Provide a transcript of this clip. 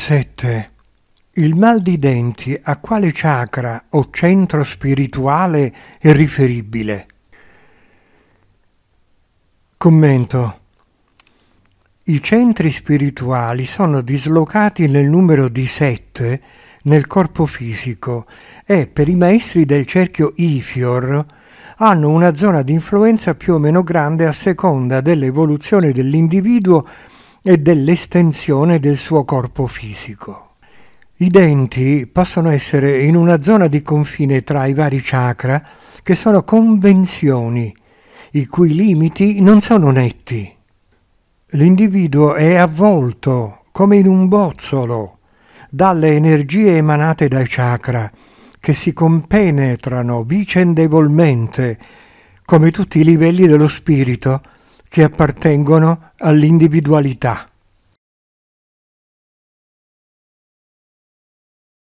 7. Il mal di denti a quale chakra o centro spirituale è riferibile? Commento. I centri spirituali sono dislocati nel numero di 7 nel corpo fisico e per i maestri del cerchio Ifior hanno una zona di influenza più o meno grande a seconda dell'evoluzione dell'individuo e dell'estensione del suo corpo fisico. I denti possono essere in una zona di confine tra i vari chakra che sono convenzioni, i cui limiti non sono netti. L'individuo è avvolto, come in un bozzolo, dalle energie emanate dai chakra, che si compenetrano vicendevolmente, come tutti i livelli dello spirito che appartengono all'individualità.